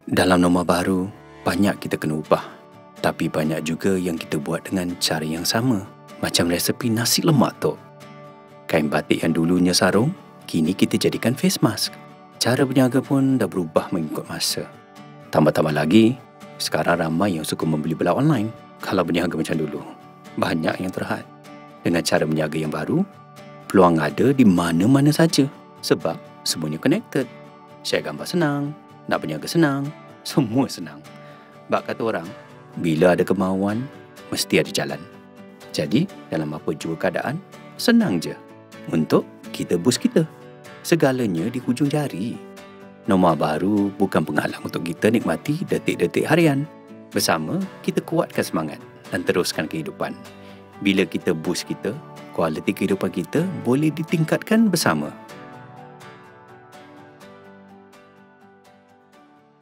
Dalam norma baru, banyak kita kena ubah. Tapi banyak juga yang kita buat dengan cara yang sama. Macam resepi nasi lemak tu. Kain batik yang dulunya sarung, kini kita jadikan face mask. Cara berniaga pun dah berubah mengikut masa. Tambah-tambah lagi, sekarang ramai yang suka membeli belah online. Kalau berniaga macam dulu, banyak yang terhad. Dengan cara berniaga yang baru, peluang ada di mana-mana saja. Sebab semuanya connected. Share gambar senang, nak berniaga senang, semua senang. Bak kata orang, bila ada kemahuan, mesti ada jalan. Jadi, dalam apa jua keadaan, senang je untuk kita boost kita. Segalanya di hujung jari. Norma baru bukan penghalang untuk kita nikmati detik-detik harian. Bersama, kita kuatkan semangat dan teruskan kehidupan. Bila kita boost kita, kualiti kehidupan kita boleh ditingkatkan bersama.